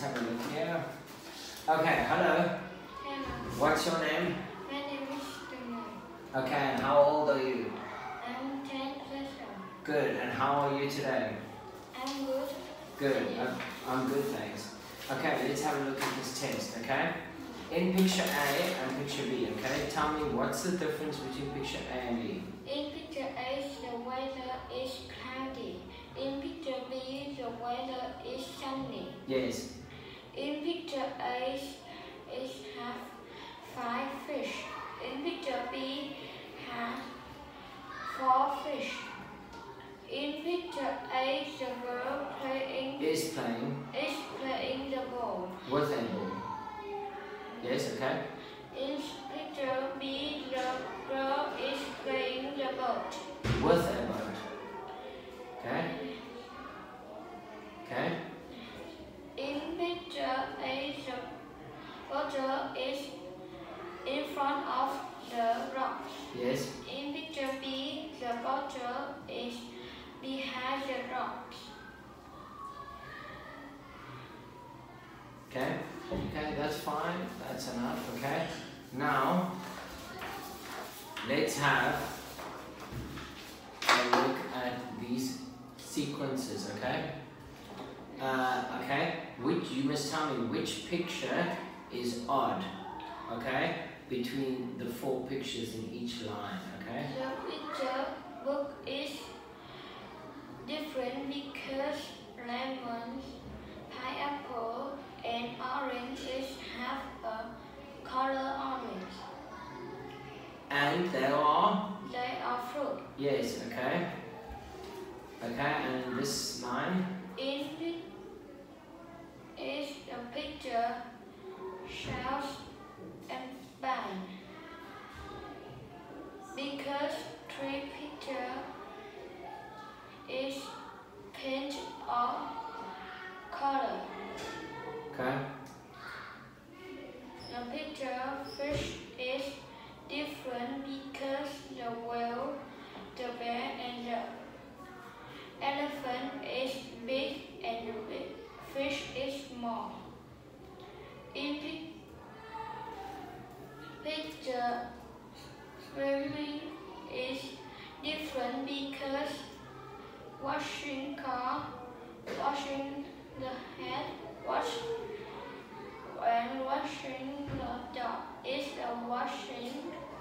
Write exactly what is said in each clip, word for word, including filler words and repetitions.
have a look here. Okay, hello. Hello. What's your name? My name is Timur. Okay, and how old are you? I'm ten years old. Good, and how are you today? I'm good. Good, I'm, I'm good, thanks. Okay, let's have a look at this test, okay? In picture A and picture B, okay? Tell me what's the difference between picture A and B? In picture A, the weather is cloudy. In picture B, the weather is sunny. Yes. In picture A, it has five fish. In picture B, has four fish. In picture A, the girl playing Is playing is playing the ball. with a ball. Yes, okay? In picture B, the girl is playing the boat. With a boat. Okay? Okay? In picture A, the water is in front of the rocks. Yes. In picture B, the water is behind the rocks. Okay? Okay, that's fine. That's enough, okay? Now, let's have a look at these sequences, okay? Uh, okay? Which, you must tell me which picture is odd, okay? Between the four pictures in each line, okay? The picture book is different because lemons, pineapple, and oranges have a color orange. And they are? They are fruit. Yes, okay? Okay, and in this line? In it is the picture shells and spine. Because three picture is paint or color. Okay? The picture fish is different because the whale, the bear, and the elephant is big and the big fish is small. In the picture, swimming is different because washing car, washing the head, wash and washing the dog is a washing.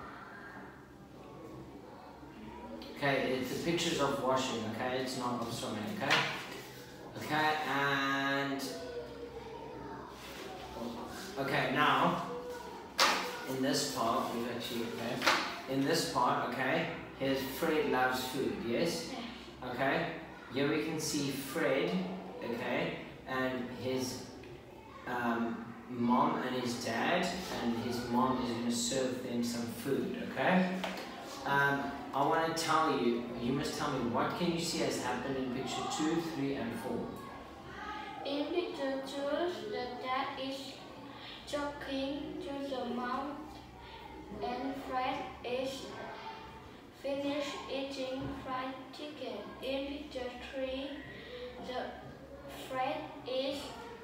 Okay, it's the pictures of washing, okay? It's not of swimming, okay? Okay, and... Okay, now, in this part, we've actually, okay? In this part, okay, here's Fred loves food, yes? Okay? Here we can see Fred, okay? And his um, mom and his dad, and his mom is going to serve them some food, okay? Um, I want to tell you, you must tell me, what can you see has happened in picture two, three, and four? In picture two, the dad is talking to the mom, and Fred is finished eating fried chicken. In picture three, the Fred is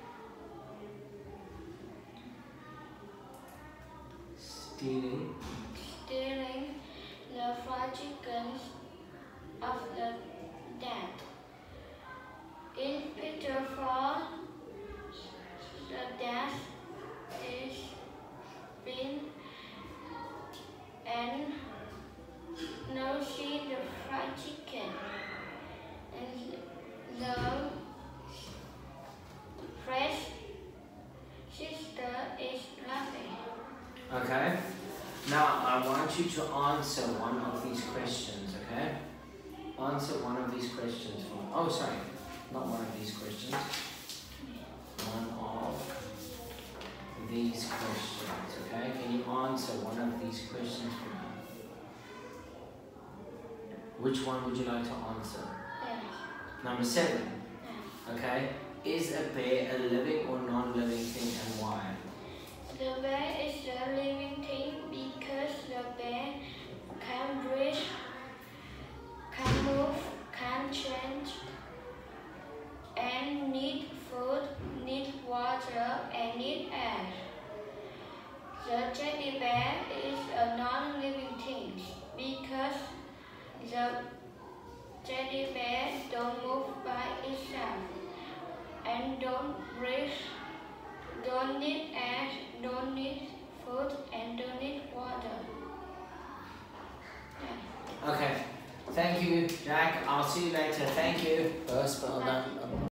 Stealing. stealing the fried chicken of the dad. In picture four, the dad is been and now see the fried chicken, and the Fred's sister is laughing. Okay. Now I want you to answer one of these questions, okay? Answer one of these questions for me. Oh, sorry. Not one of these questions. One of these questions, okay? Can you answer one of these questions for me? Which one would you like to answer? Yes. Number seven, Yes. okay? Is a bear a living or non-living thing, and why? The bear is a living thing because the bear can breathe, can move, can change, and need food, need water, because the teddy bear don't move by itself and don't breathe, don't need air, don't need food, and don't need water. Yeah. Okay. Thank you, Jack. I'll see you later. Thank you. First, well done.